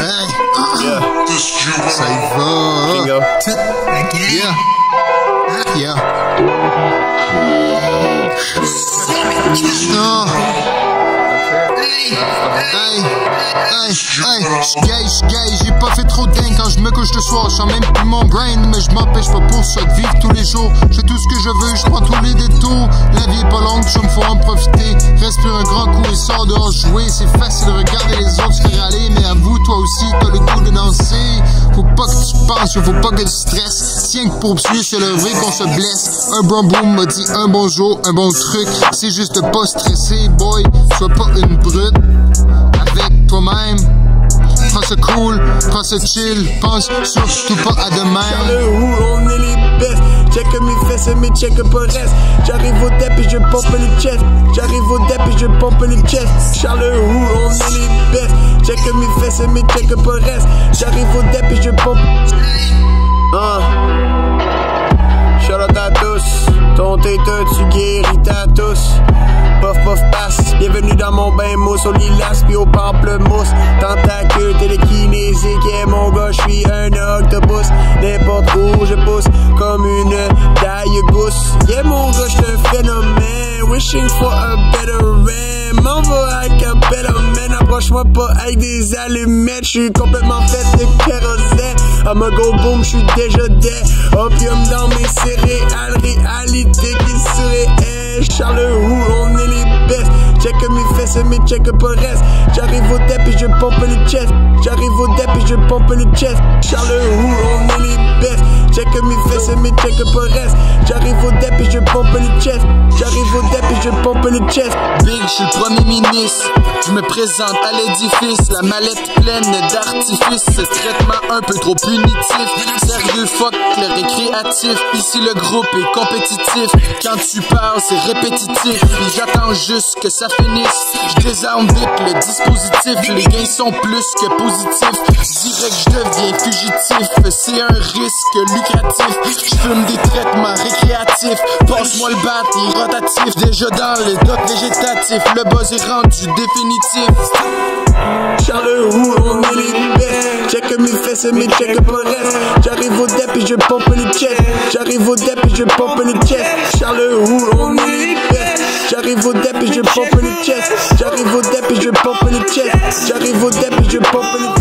Ça y va. Bingo. Yeah. Yeah. Non. J'gage, j'ai pas fait trop dingue quand je me couche le soir. J'sens même plus mon brain, mais je m'empêche pas pour ça de vivre tous les jours. J'ai tout ce que je veux, je prends tous les détours. La vie est pas longue, je me faut en profiter. Respire un grand coup et sors dehors jouer. C'est facile de regarder les autres se faire aller, mais avoue, toi aussi, t'as le goût de danser. Faut pas que tu penses, faut pas que tu stresses. Tiens que pour tuer, c'est le vrai qu'on se blesse. Un bon boom m'a dit un bonjour, un bon truc. C'est juste de pas stresser, boy. Sois pas une brute. Avec toi-même, prends ça cool, prends ça chill, pense surtout pas à demain. Charles, on est les best. Check mes fesses, mais check pas reste. J'arrive au dep et je pompe le chest. J'arrive au dep et je pompe le chest. Charles, on est les best. Check mes fesses, mais check pas reste. J'arrive au dep et je pompe. Shout out à tous. Ton téteux, tu guéris ta tous. Puff puff passe, bienvenue dans mon bain mousse. Au lilas puis au pamplemousse. Tentacule télékinésique, yeah mon gars, j'suis un octopus. N'importe où je pousse, comme une taille gousse. Yeah mon gars, j'suis un phénomène. Wishing for a better man. M'en va avec un better man. Approche-moi pas avec des allumettes. J'suis complètement fait de kérosène. I'ma go boom, j'suis déjà dead. Opium dans mes céréales, réalité qui serait. Charles, on est les best. Check mes fesses, mais check pas reste. J'arrive au dep et je pompe le chest. J'arrive au dep et je pompe le chest. Charles, on est les best. Check mes fesses, mais check pas reste. J'arrive au dep et je pompe le chest. J'arrive au dep et je pompe le chest. Big, j'suis le premier ministre. Je me présente à l'édifice. La mallette pleine d'artifices. Ce traitement un peu trop punitif. Sérieux, fuck le récréatif. Ici le groupe est compétitif. Quand tu parles, c'est répétitif. Puis j'attends juste que ça finisse. Je désarme vite le dispositif. Les gains sont plus que positifs. Direct, je deviens fugitif. C'est un risque lucratif. Je fume des traitements récréatifs. Passe-moi le bat, il est rotatif. Déjà dans le doc végétatif. Le buzz est rendu définitif. Charles, on est les best. Check mes fesses, mais check pas reste. J'arrive au dep et je pompe le chest. J'arrive au dep et je pompe le chest. Charles, on est les best. J'arrive au dep et je pompe le chest. J'arrive au dep et je pompe le chest. J'arrive au dep et je pompe le chest.